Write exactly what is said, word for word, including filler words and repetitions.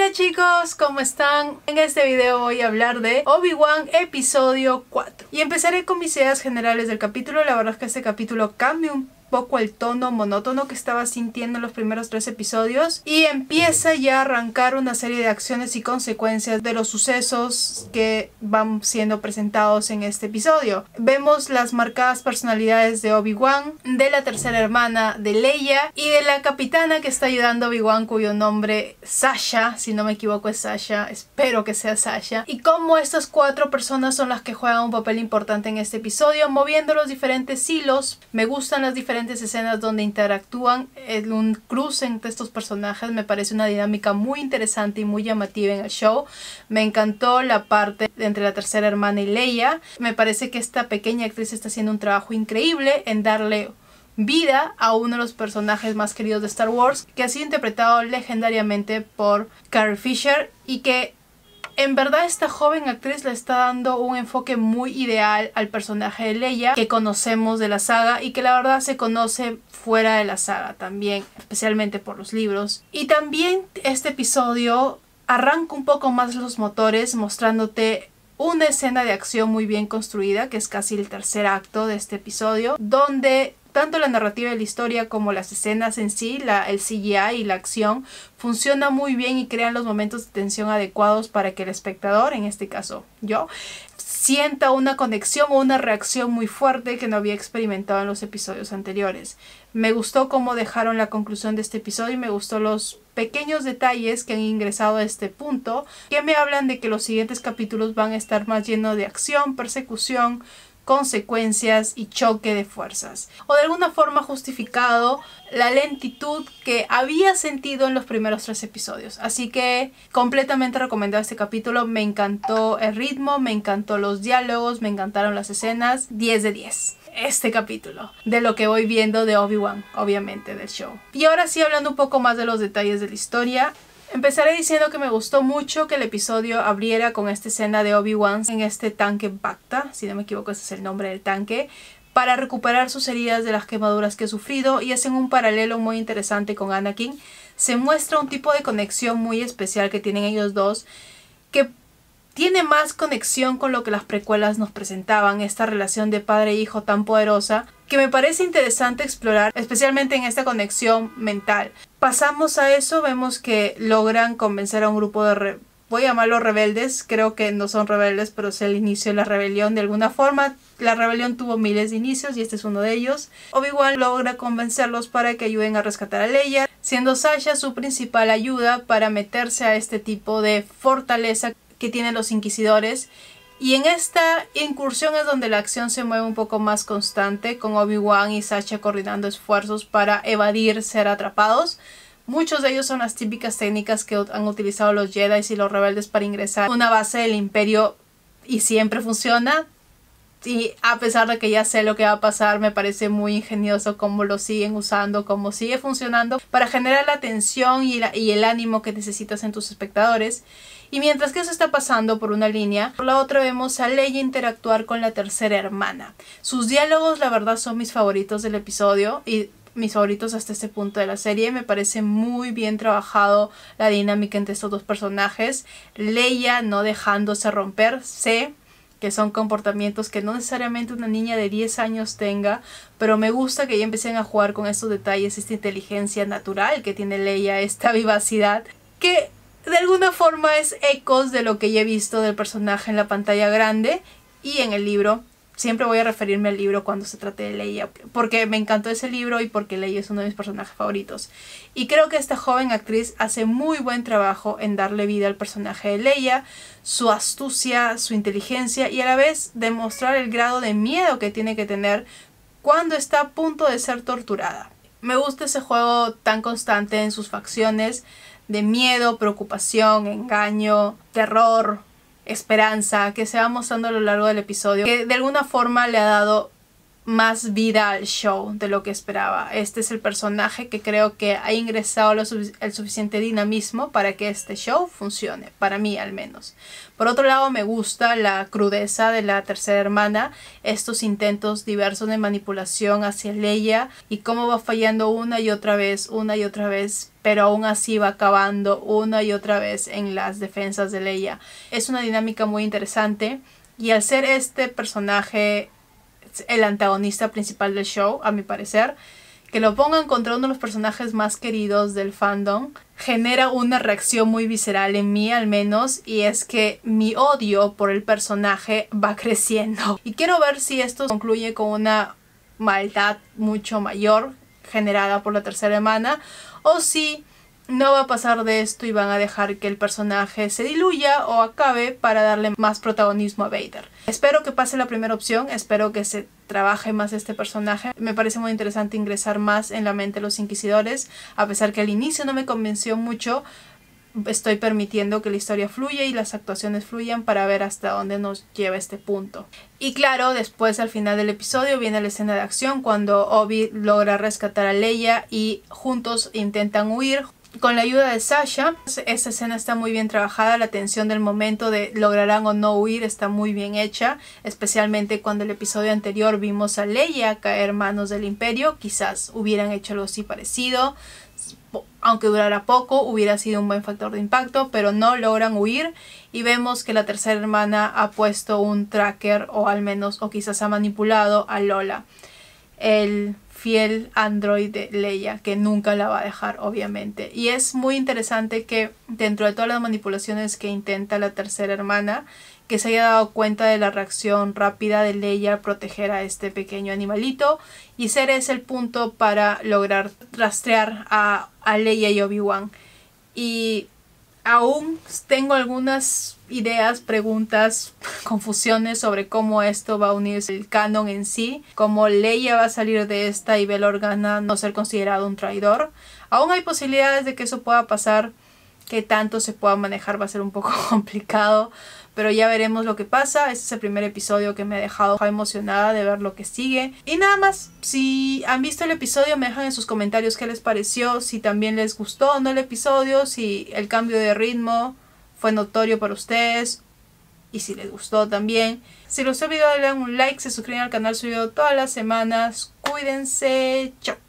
Hola chicos, ¿cómo están? En este video voy a hablar de Obi-Wan episodio cuatro. Y empezaré con mis ideas generales del capítulo. La verdad es que este capítulo cambia un poco el tono monótono que estaba sintiendo en los primeros tres episodios y empieza ya a arrancar una serie de acciones y consecuencias de los sucesos que van siendo presentados en este episodio. Vemos las marcadas personalidades de Obi-Wan, de la tercera hermana de Leia y de la capitana que está ayudando a Obi-Wan, cuyo nombre Sasha, si no me equivoco es Sasha, espero que sea Sasha, y cómo estas cuatro personas son las que juegan un papel importante en este episodio, moviendo los diferentes hilos. Me gustan las diferentes escenas donde interactúan, en un cruce entre estos personajes. Me parece una dinámica muy interesante y muy llamativa en el show. Me encantó la parte entre la tercera hermana y Leia. Me parece que esta pequeña actriz está haciendo un trabajo increíble en darle vida a uno de los personajes más queridos de Star Wars, que ha sido interpretado legendariamente por Carrie Fisher, y que en verdad esta joven actriz le está dando un enfoque muy ideal al personaje de Leia que conocemos de la saga y que la verdad se conoce fuera de la saga también, especialmente por los libros. Y también este episodio arranca un poco más los motores mostrándote una escena de acción muy bien construida, que es casi el tercer acto de este episodio, donde tanto la narrativa de la historia como las escenas en sí, la, el C G I y la acción, funciona muy bien y crean los momentos de tensión adecuados para que el espectador, en este caso yo, sienta una conexión o una reacción muy fuerte que no había experimentado en los episodios anteriores. Me gustó cómo dejaron la conclusión de este episodio y me gustó los pequeños detalles que han ingresado a este punto, que me hablan de que los siguientes capítulos van a estar más llenos de acción, persecución, consecuencias y choque de fuerzas, o de alguna forma justificado la lentitud que había sentido en los primeros tres episodios. Así que completamente recomendado este capítulo. Me encantó el ritmo, me encantó los diálogos, me encantaron las escenas. diez de diez este capítulo, de lo que voy viendo de Obi-Wan, obviamente del show. Y ahora sí, hablando un poco más de los detalles de la historia, empezaré diciendo que me gustó mucho que el episodio abriera con esta escena de Obi-Wan en este tanque Bacta, si no me equivoco ese es el nombre del tanque, para recuperar sus heridas de las quemaduras que ha sufrido, y hacen un paralelo muy interesante con Anakin. Se muestra un tipo de conexión muy especial que tienen ellos dos, que tiene más conexión con lo que las precuelas nos presentaban, esta relación de padre e hijo tan poderosa, que me parece interesante explorar, especialmente en esta conexión mental. Pasamos a eso, vemos que logran convencer a un grupo de, re voy a llamarlos rebeldes, creo que no son rebeldes, pero es el inicio de la rebelión de alguna forma. La rebelión tuvo miles de inicios y este es uno de ellos. Obi-Wan logra convencerlos para que ayuden a rescatar a Leia, siendo Sasha su principal ayuda para meterse a este tipo de fortaleza que tienen los inquisidores. Y en esta incursión es donde la acción se mueve un poco más constante, con Obi-Wan y Sasha coordinando esfuerzos para evadir ser atrapados. Muchos de ellos son las típicas técnicas que han utilizado los Jedi y los rebeldes para ingresar a una base del Imperio, y siempre funciona. Y a pesar de que ya sé lo que va a pasar, me parece muy ingenioso cómo lo siguen usando, cómo sigue funcionando para generar la tensión y, la, y el ánimo que necesitas en tus espectadores. Y mientras que eso está pasando por una línea, por la otra vemos a Leia interactuar con la tercera hermana. Sus diálogos, la verdad, son mis favoritos del episodio y mis favoritos hasta este punto de la serie. Me parece muy bien trabajado la dinámica entre estos dos personajes. Leia no dejándose romper, sé que son comportamientos que no necesariamente una niña de diez años tenga, pero me gusta que ya empiecen a jugar con estos detalles, esta inteligencia natural que tiene Leia, esta vivacidad, que de alguna forma es ecos de lo que ya he visto del personaje en la pantalla grande y en el libro. Siempre voy a referirme al libro cuando se trate de Leia, porque me encantó ese libro y porque Leia es uno de mis personajes favoritos. Y creo que esta joven actriz hace muy buen trabajo en darle vida al personaje de Leia, su astucia, su inteligencia y a la vez demostrar el grado de miedo que tiene que tener cuando está a punto de ser torturada. Me gusta ese juego tan constante en sus facciones de miedo, preocupación, engaño, terror, esperanza, que se va mostrando a lo largo del episodio, que de alguna forma le ha dado más vida al show de lo que esperaba. Este es el personaje que creo que ha ingresado lo sufic- el suficiente dinamismo para que este show funcione, para mí al menos. Por otro lado, me gusta la crudeza de la tercera hermana, estos intentos diversos de manipulación hacia Leia y cómo va fallando una y otra vez, una y otra vez, pero aún así va acabando una y otra vez en las defensas de Leia. Es una dinámica muy interesante y al ser este personaje el antagonista principal del show, a mi parecer, que lo pongan contra uno de los personajes más queridos del fandom genera una reacción muy visceral en mí al menos, y es que mi odio por el personaje va creciendo y quiero ver si esto concluye con una maldad mucho mayor generada por la tercera hermana o si no va a pasar de esto y van a dejar que el personaje se diluya o acabe para darle más protagonismo a Vader. Espero que pase la primera opción, espero que se trabaje más este personaje. Me parece muy interesante ingresar más en la mente de los inquisidores, a pesar que al inicio no me convenció mucho. Estoy permitiendo que la historia fluya y las actuaciones fluyan para ver hasta dónde nos lleva este punto. Y claro, después al final del episodio viene la escena de acción cuando Obi logra rescatar a Leia y juntos intentan huir con la ayuda de Sasha. Esta escena está muy bien trabajada, la tensión del momento de lograrán o no huir está muy bien hecha, especialmente cuando el episodio anterior vimos a Leia caer en manos del Imperio. Quizás hubieran hecho algo así parecido, aunque durara poco, hubiera sido un buen factor de impacto, pero no logran huir y vemos que la tercera hermana ha puesto un tracker o al menos, o quizás ha manipulado a Lola, el fiel android de Leia, que nunca la va a dejar obviamente. Y es muy interesante que dentro de todas las manipulaciones que intenta la tercera hermana, que se haya dado cuenta de la reacción rápida de Leia al proteger a este pequeño animalito, y ser ese el punto para lograr rastrear a, a Leia y Obi-Wan. Y aún tengo algunas ideas, preguntas, confusiones sobre cómo esto va a unirse el canon en sí, cómo Leia va a salir de esta y Bail Organa no ser considerado un traidor. Aún hay posibilidades de que eso pueda pasar, que tanto se pueda manejar va a ser un poco complicado, pero ya veremos lo que pasa. Este es el primer episodio que me ha dejado emocionada de ver lo que sigue. Y nada más, si han visto el episodio me dejan en sus comentarios qué les pareció, si también les gustó o no el episodio, si el cambio de ritmo fue notorio para ustedes y si les gustó también. Si les gustó el video, le dan un like, se suscriben al canal, subido todas las semanas. Cuídense, chao.